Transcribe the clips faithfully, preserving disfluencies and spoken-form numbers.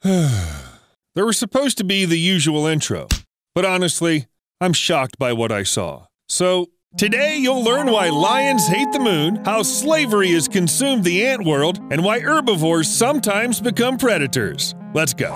There was supposed to be the usual intro, but honestly, I'm shocked by what I saw. So, today you'll learn why lions hate the moon, how slavery has consumed the ant world, and why herbivores sometimes become predators. Let's go.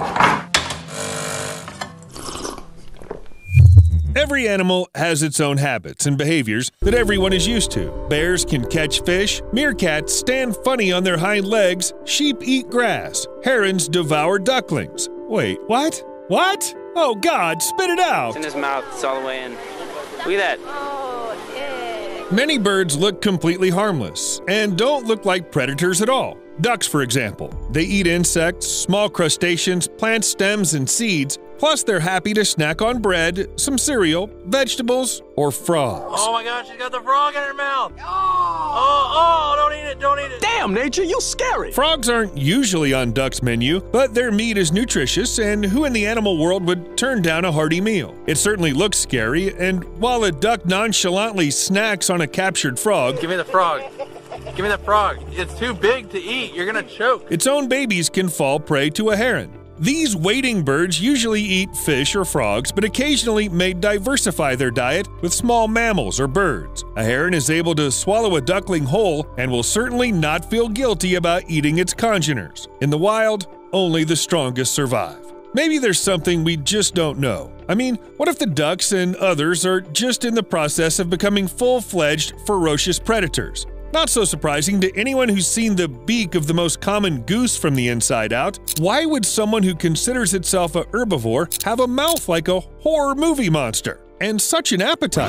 Every animal has its own habits and behaviors that everyone is used to. Bears can catch fish, meerkats stand funny on their hind legs, sheep eat grass, herons devour ducklings. Wait, what? What? Oh God, spit it out! It's in his mouth, it's all the way in. Look at that. Oh, ew. Many birds look completely harmless and don't look like predators at all. Ducks, for example. They eat insects, small crustaceans, plant stems, and seeds. Plus, they're happy to snack on bread, some cereal, vegetables, or frogs. Oh my gosh, she's got the frog in her mouth! Oh, oh, oh, don't eat it, don't eat it! Damn, Nature, you scary! Frogs aren't usually on ducks' menu, but their meat is nutritious, and who in the animal world would turn down a hearty meal? It certainly looks scary, and while a duck nonchalantly snacks on a captured frog, Give me the frog. Give me the frog. It's too big to eat. You're gonna choke. its own babies can fall prey to a heron. These wading birds usually eat fish or frogs, but occasionally may diversify their diet with small mammals or birds. A heron is able to swallow a duckling whole and will certainly not feel guilty about eating its congeners. In the wild, only the strongest survive. Maybe there's something we just don't know. I mean, what if the ducks and others are just in the process of becoming full-fledged, ferocious predators? Not so surprising to anyone who's seen the beak of the most common goose from the inside out. Why would someone who considers itself a herbivore have a mouth like a horror movie monster? And such an appetite?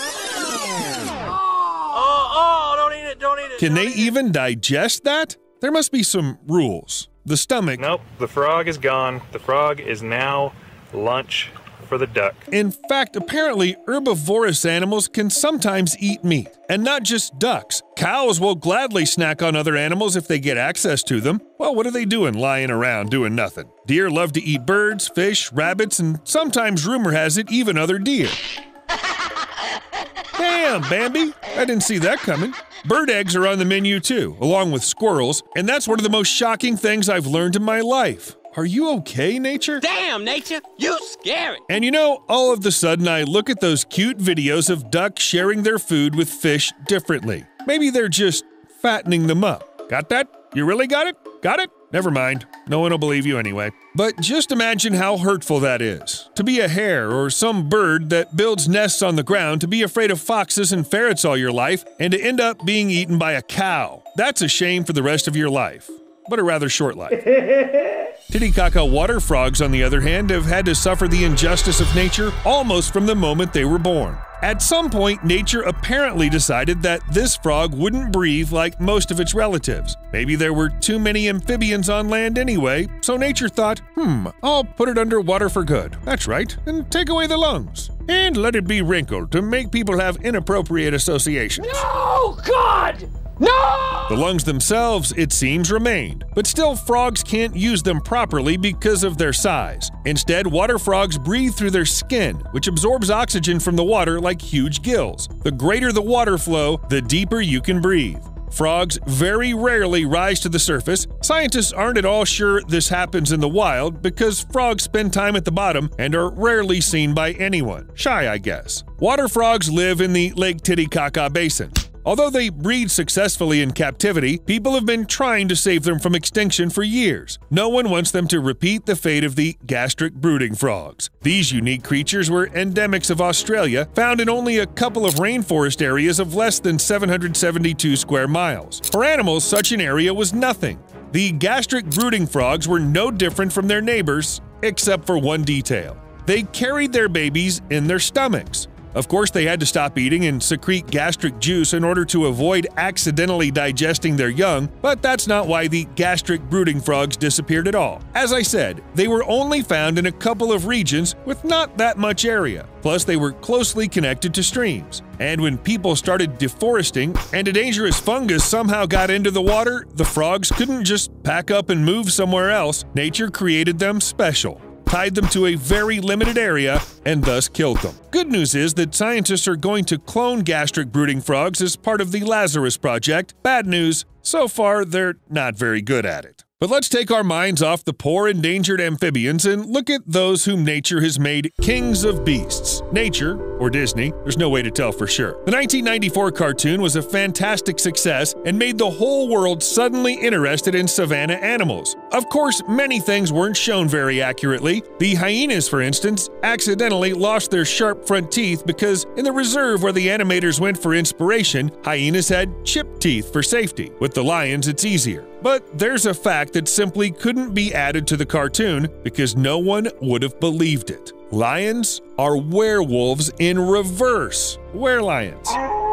Oh, oh, don't eat it, don't eat it. Can don't they eat even digest that? There must be some rules. The stomach. Nope, the frog is gone. The frog is now lunch for the duck. In fact, apparently herbivorous animals can sometimes eat meat. And not just ducks. Cows will gladly snack on other animals if they get access to them. Well, what are they doing lying around doing nothing? Deer love to eat birds, fish, rabbits, and sometimes, rumor has it, even other deer. Damn, Bambi! I didn't see that coming. Bird eggs are on the menu too, along with squirrels, and that's one of the most shocking things I've learned in my life. Are you okay, Nature? Damn, Nature, you scary! And you know, all of a sudden I look at those cute videos of ducks sharing their food with fish differently. Maybe they're just fattening them up. Got that? You really got it? Got it? Never mind. No one will believe you anyway. But just imagine how hurtful that is. To be a hare or some bird that builds nests on the ground, to be afraid of foxes and ferrets all your life, and to end up being eaten by a cow. That's a shame for the rest of your life. But a rather short life. Titicaca water frogs, on the other hand, have had to suffer the injustice of nature almost from the moment they were born. At some point, nature apparently decided that this frog wouldn't breathe like most of its relatives. Maybe there were too many amphibians on land anyway, so nature thought, hmm, I'll put it underwater for good. That's right, and take away the lungs. And let it be wrinkled to make people have inappropriate associations. Oh, God! No! The lungs themselves, it seems, remained, but still frogs can't use them properly because of their size. Instead, water frogs breathe through their skin, which absorbs oxygen from the water like huge gills. The greater the water flow, the deeper you can breathe. Frogs very rarely rise to the surface. Scientists aren't at all sure this happens in the wild because frogs spend time at the bottom and are rarely seen by anyone. Shy, I guess. Water frogs live in the Lake Titicaca Basin. Although they breed successfully in captivity, people have been trying to save them from extinction for years. No one wants them to repeat the fate of the gastric brooding frogs. These unique creatures were endemics of Australia, found in only a couple of rainforest areas of less than seven hundred seventy-two square miles. For animals, such an area was nothing. The gastric brooding frogs were no different from their neighbors, except for one detail. They carried their babies in their stomachs. Of course, they had to stop eating and secrete gastric juice in order to avoid accidentally digesting their young, but that's not why the gastric brooding frogs disappeared at all. As I said, they were only found in a couple of regions with not that much area. Plus, they were closely connected to streams. And when people started deforesting and a dangerous fungus somehow got into the water, the frogs couldn't just pack up and move somewhere else. Nature created them special, tied them to a very limited area, and thus killed them. Good news is that scientists are going to clone gastric brooding frogs as part of the Lazarus Project. Bad news, so far they're not very good at it. But let's take our minds off the poor endangered amphibians and look at those whom nature has made kings of beasts. Nature, or Disney, there's no way to tell for sure. The nineteen ninety-four cartoon was a fantastic success and made the whole world suddenly interested in savanna animals. Of course, many things weren't shown very accurately. The hyenas, for instance, accidentally lost their sharp front teeth because in the reserve where the animators went for inspiration, hyenas had chipped teeth for safety. With the lions, it's easier. But there's a fact that simply couldn't be added to the cartoon because no one would have believed it. Lions are werewolves in reverse. Were-lions.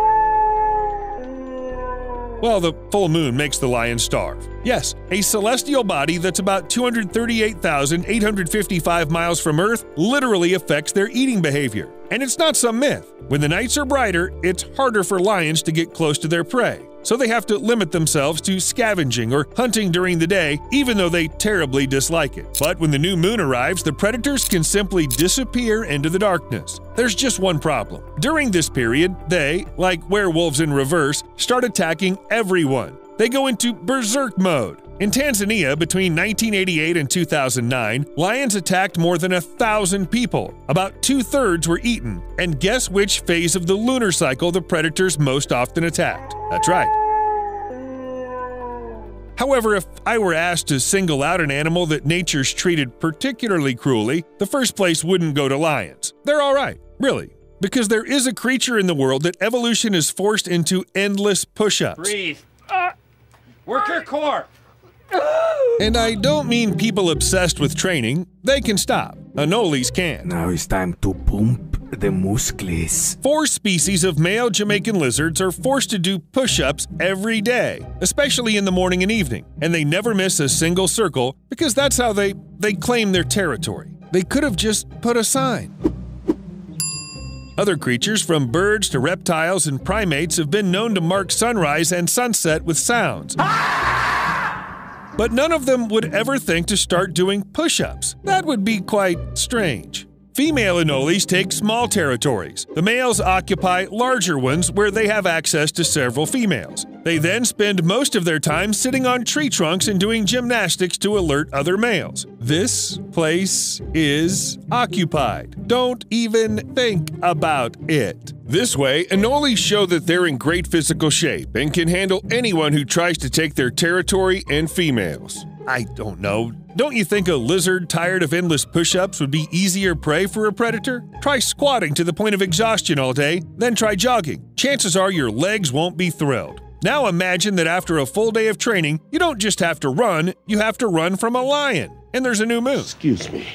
Well, the full moon makes the lion starve. Yes, a celestial body that's about two hundred thirty-eight thousand eight hundred fifty-five miles from Earth literally affects their eating behavior. And it's not some myth. When the nights are brighter, it's harder for lions to get close to their prey. So they have to limit themselves to scavenging or hunting during the day, even though they terribly dislike it. But when the new moon arrives, the predators can simply disappear into the darkness. There's just one problem. During this period, they, like werewolves in reverse, start attacking everyone. They go into berserk mode. In Tanzania, between nineteen eighty-eight and two thousand nine, lions attacked more than a thousand people. About two-thirds were eaten. And guess which phase of the lunar cycle the predators most often attacked? That's right. However, if I were asked to single out an animal that nature's treated particularly cruelly, the first place wouldn't go to lions. They're all right, really. Because there is a creature in the world that evolution has forced into endless push-ups. Breathe. Uh, work your core. And I don't mean people obsessed with training. They can stop. Anoles can. Now it's time to pump the muscles. Four species of male Jamaican lizards are forced to do push-ups every day, especially in the morning and evening, and they never miss a single circle because that's how they, they claim their territory. They could have just put a sign. Other creatures, from birds to reptiles and primates, have been known to mark sunrise and sunset with sounds. But none of them would ever think to start doing push-ups. That would be quite strange. Female anoles take small territories. The males occupy larger ones where they have access to several females. They then spend most of their time sitting on tree trunks and doing gymnastics to alert other males. This place is occupied. Don't even think about it. This way, anoles show that they're in great physical shape and can handle anyone who tries to take their territory and females. I don't know. Don't you think a lizard tired of endless push-ups would be easier prey for a predator? Try squatting to the point of exhaustion all day, then try jogging. Chances are your legs won't be thrilled. Now imagine that after a full day of training, you don't just have to run, you have to run from a lion. And there's a new moon. Excuse me.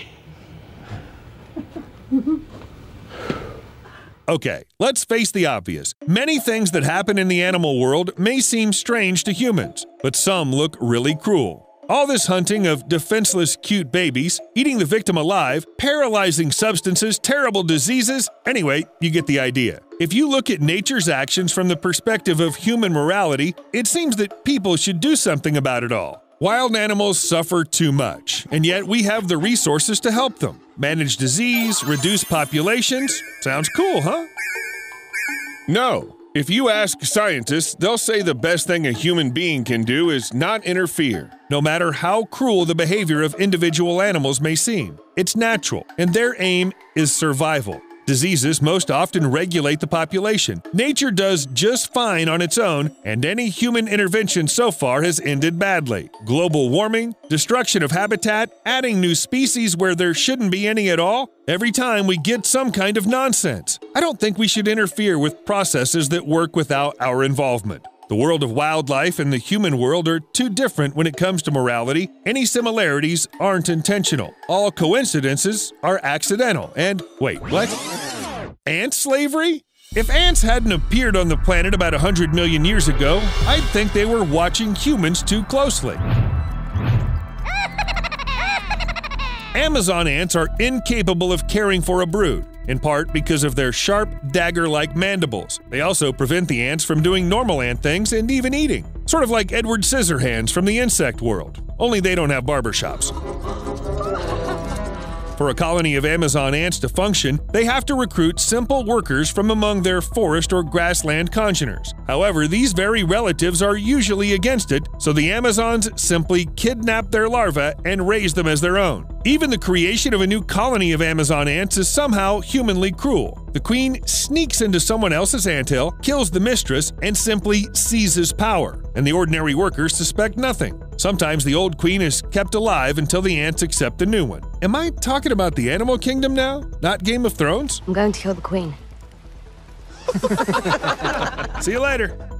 Okay, let's face the obvious. Many things that happen in the animal world may seem strange to humans, but some look really cruel. All this hunting of defenseless cute babies, eating the victim alive, paralyzing substances, terrible diseases, anyway, you get the idea. If you look at nature's actions from the perspective of human morality, it seems that people should do something about it all. Wild animals suffer too much, and yet we have the resources to help them. Manage disease, reduce populations. Sounds cool, huh? No. If you ask scientists, they'll say the best thing a human being can do is not interfere, no matter how cruel the behavior of individual animals may seem. It's natural, and their aim is survival. Diseases most often regulate the population. Nature does just fine on its own, and any human intervention so far has ended badly. Global warming, destruction of habitat, adding new species where there shouldn't be any at all. Every time we get some kind of nonsense. I don't think we should interfere with processes that work without our involvement. The world of wildlife and the human world are too different when it comes to morality. Any similarities aren't intentional. All coincidences are accidental. And wait, what? Ant slavery? If ants hadn't appeared on the planet about one hundred million years ago, I'd think they were watching humans too closely. Amazon ants are incapable of caring for a brood, in part because of their sharp, dagger-like mandibles. They also prevent the ants from doing normal ant things and even eating. Sort of like Edward Scissorhands from the insect world, only they don't have barbershops. For a colony of Amazon ants to function, they have to recruit simple workers from among their forest or grassland congeners. However, these very relatives are usually against it, so the Amazons simply kidnap their larvae and raise them as their own. Even the creation of a new colony of Amazon ants is somehow humanly cruel. The queen sneaks into someone else's anthill, kills the mistress, and simply seizes power, and the ordinary workers suspect nothing. Sometimes the old queen is kept alive until the ants accept the new one. Am I talking about the animal kingdom now, not Game of Thrones? I'm going to kill the queen. See you later.